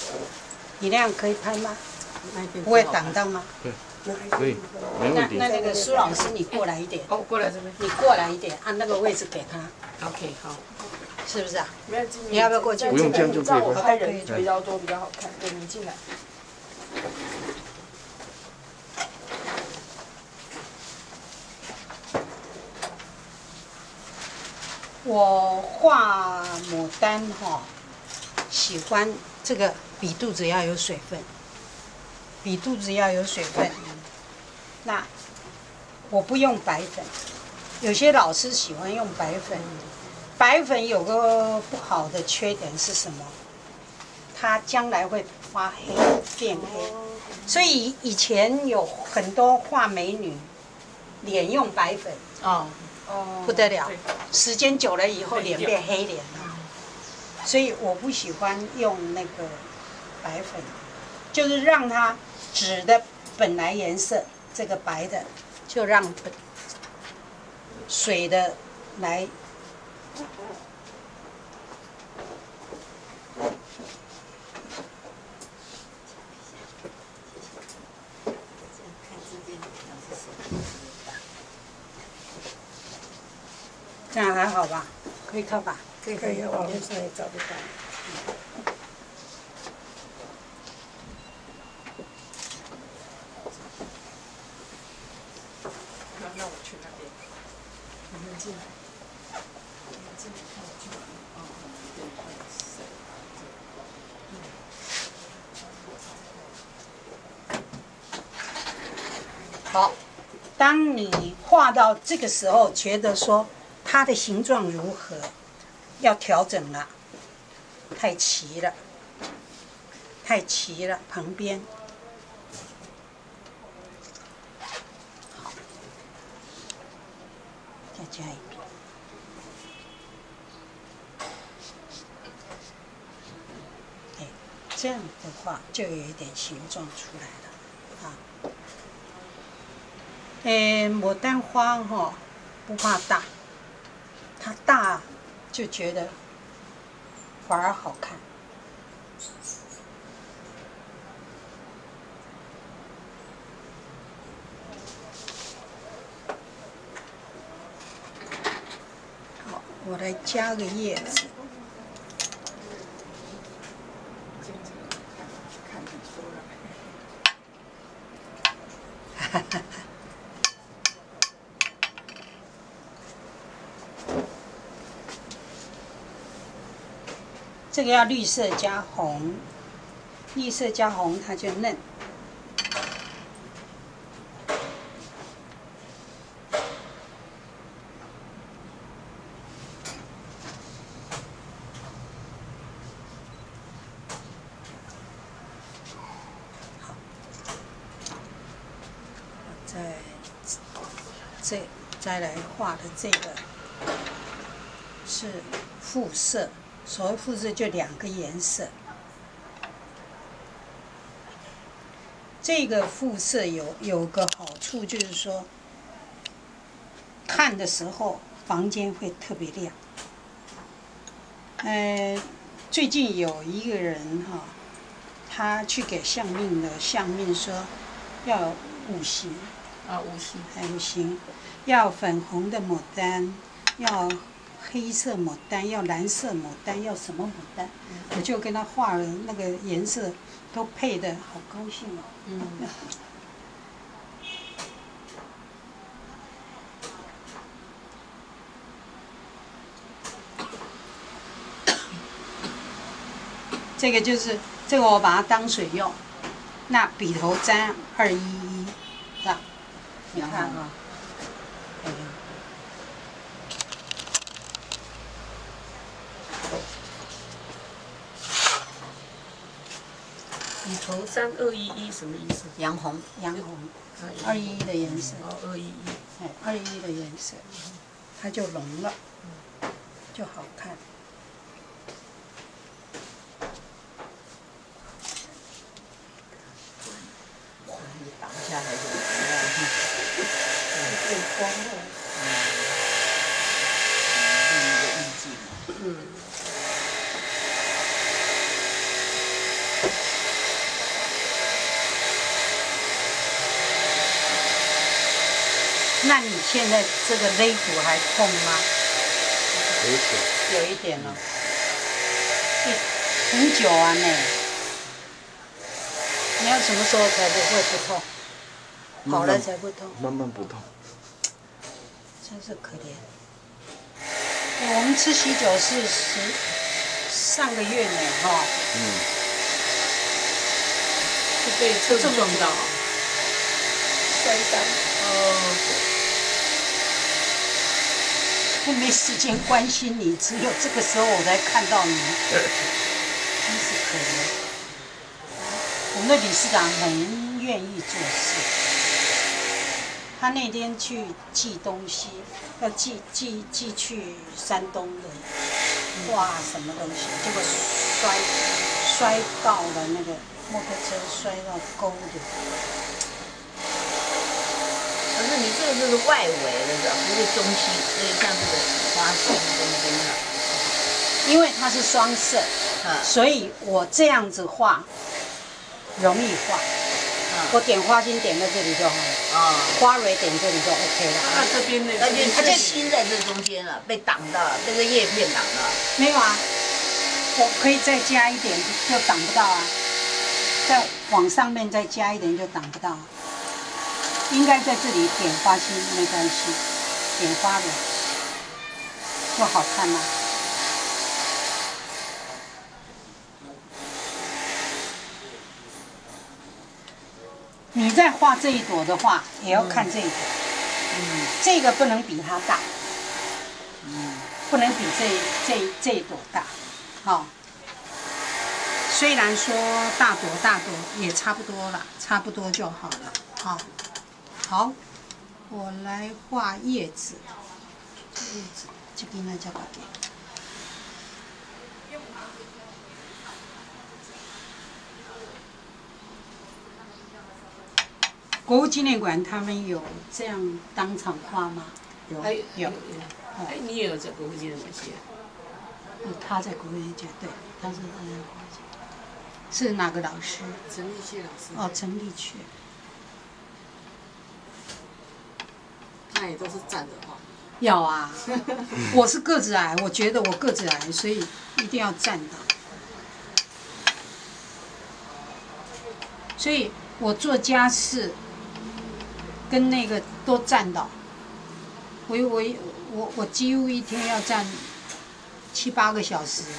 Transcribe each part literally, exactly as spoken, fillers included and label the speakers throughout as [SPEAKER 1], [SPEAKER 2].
[SPEAKER 1] 你那样可以拍吗？不会挡到吗？
[SPEAKER 2] 对，可以，没问题。
[SPEAKER 1] 那那那个苏老师，你过来一点。
[SPEAKER 3] 哦，过来这边。
[SPEAKER 1] 你过来一点，按那个位置给他。
[SPEAKER 3] OK， 好。
[SPEAKER 1] 是不是啊？
[SPEAKER 4] 没有，
[SPEAKER 1] 你要不要过去？
[SPEAKER 2] 不用这样就可以。
[SPEAKER 4] 让我拍人比较多，比较好看。对，你进来。
[SPEAKER 1] 我画牡丹哈，喜欢这个笔肚子要有水分，笔肚子要有水分。那我不用白粉，有些老师喜欢用白粉。白粉有个不好的缺点是什么？它将来会发黑变黑，所以以前有很多画美女，脸用白粉哦。哦，不得了，时间久了以后脸变黑脸了，所以我不喜欢用那个白粉，就是让它纸的本来颜色，这个白的就让本水的来。这样还好吧？可以看吧？
[SPEAKER 4] 可以可以，网络上也找得到。
[SPEAKER 3] 那那我去那边。你们进来。你们进来看我去哪里？哦，对，对。
[SPEAKER 1] 好，当你画到这个时候，觉得说它的形状如何，要调整了，太齐了，太齐了，旁边。好，再加一遍。哎，这样的话就有一点形状出来了，啊。诶，牡丹花哈、哦，不怕大，它大就觉得反而好看。好，我来加个叶子。
[SPEAKER 3] 看得出来。
[SPEAKER 1] 哈哈。这个要绿色加红，绿色加红它就嫩。好，再这再来画的这个是复色。所谓复色就两个颜色，这个复色有有个好处就是说，看的时候房间会特别亮。呃，最近有一个人哈，他去给相命的相命说要五行
[SPEAKER 3] 啊，五行，
[SPEAKER 1] 还五行，要粉红的牡丹，要。黑色牡丹，要蓝色牡丹，要什么牡丹？嗯、我就跟他画了那个颜色，都配的好高兴哦。嗯。这个就是这个，我把它当水用。那笔头沾二一一，是吧？你看啊。嗯
[SPEAKER 3] 笔头三二一一什么意思？
[SPEAKER 1] 洋红，洋红，二一一的颜色。
[SPEAKER 3] 哦，二一一。
[SPEAKER 1] 哎，二一一的颜色，它就浓了，就好看。
[SPEAKER 5] 哇，你挡下来就没了，
[SPEAKER 4] 有光了。
[SPEAKER 5] 另一个意境。
[SPEAKER 3] 嗯。
[SPEAKER 1] 那你现在这个肋骨还痛吗？
[SPEAKER 2] 有一点。
[SPEAKER 1] 有一点了。欸、很久啊，呢。你要什么时候才不会不痛？好了才不痛。
[SPEAKER 2] 慢慢不痛。
[SPEAKER 1] 真是可怜。欸、我们吃喜酒是十上个月呢，哈。
[SPEAKER 2] 嗯。
[SPEAKER 3] 是被车子撞到。
[SPEAKER 4] 摔伤。
[SPEAKER 3] 哦。
[SPEAKER 1] 我没时间关心你，只有这个时候我才看到你，真是可怜。我们的理事长很愿意做事，他那天去寄东西，要寄寄寄去山东的，哇，什么东西，结果摔摔到了那个摩托车，摔到沟里。
[SPEAKER 5] 可是你这个就是外围的，是吧？不是中心，所以像这个花心中间的。
[SPEAKER 1] 因为它是双色，
[SPEAKER 5] 啊，
[SPEAKER 1] 所以我这样子画容易画。
[SPEAKER 5] 啊，
[SPEAKER 1] 我点花心点在这里就好了，
[SPEAKER 5] 啊，
[SPEAKER 1] 花蕊点这里就 OK 了。
[SPEAKER 3] 那这边呢？
[SPEAKER 5] 而且它就心在这中间了，被挡到了，被这叶片挡到了。
[SPEAKER 1] 没有啊，我可以再加一点，就挡不到啊。再往上面再加一点就挡不到啊。应该在这里点花心没关系，点花蕊就好看啦。你在画这一朵的话，也要看这一朵。嗯，这个不能比它大。嗯，不能比这这这一朵大。好、哦，虽然说大朵大朵也差不多了，差不多就好了。好、哦，好，我来画叶子。叶子，这边来叫把给。国务纪念馆他们有这样当场画吗？有
[SPEAKER 3] 还
[SPEAKER 1] 有有。
[SPEAKER 3] 哎，你也有在国会纪念馆写？
[SPEAKER 1] 哦，他在国务纪念对，他是他在国务纪念。是哪个老师？
[SPEAKER 3] 陈立宪老师。
[SPEAKER 1] 哦，陈立确。
[SPEAKER 3] 那也都是站着画。
[SPEAKER 1] 要啊，我是个子矮，我觉得我个子矮，所以一定要站的。所以我做家事跟那个都站到。我我我我几乎一天要站七八个小时。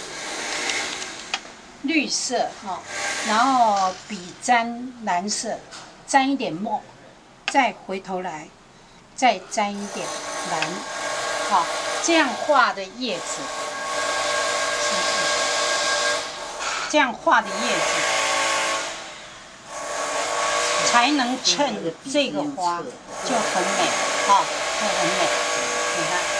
[SPEAKER 1] 绿色哈，然后笔沾蓝色，沾一点墨，再回头来，再沾一点蓝，好，这样画的叶子，是不是？这样画的叶子，才能衬这个花就很美，哈，会很美，你看。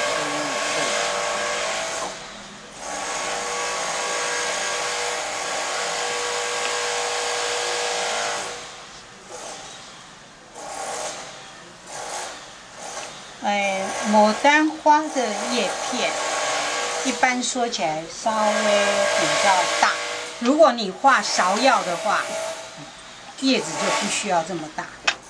[SPEAKER 1] 哎，牡丹花的叶片，一般说起来稍微比较大。如果你画芍药的话，叶子就不需要这么大。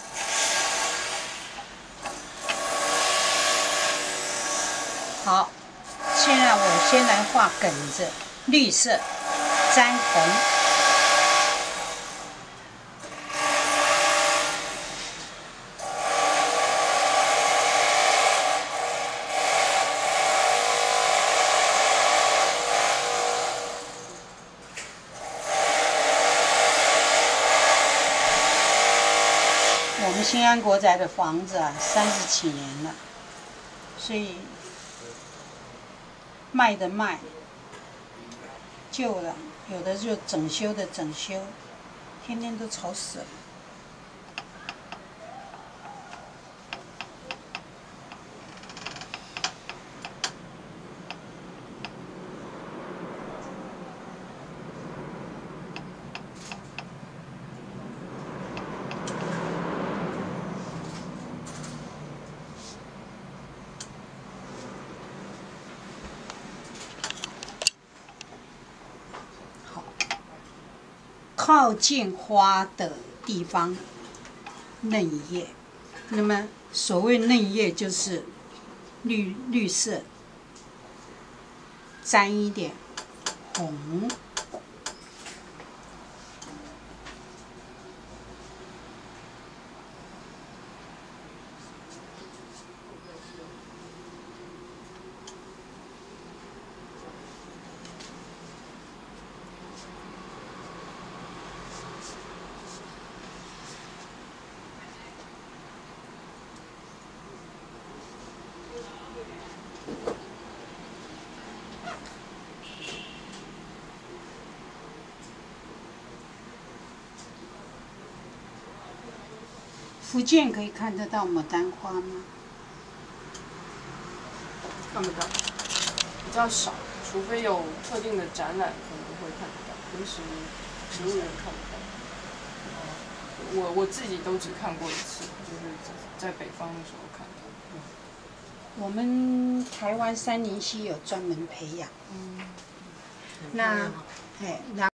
[SPEAKER 1] 好，现在我先来画梗子，绿色，沾红。我们新安国宅的房子啊，三十几年了，所以卖的卖，旧了，有的就整修的整修，天天都吵死了。靠近花的地方嫩叶，那么所谓嫩叶就是绿绿色，沾一点红。福建可以看得到牡丹花吗？
[SPEAKER 3] 看不到，比较少，除非有特定的展览可能会看得到，平时植物人看不到。我我自己都只看过一次，就是在北方的时候看到。
[SPEAKER 1] 我们台湾杉林溪有专门培养。
[SPEAKER 5] 嗯，
[SPEAKER 1] 那，哎，然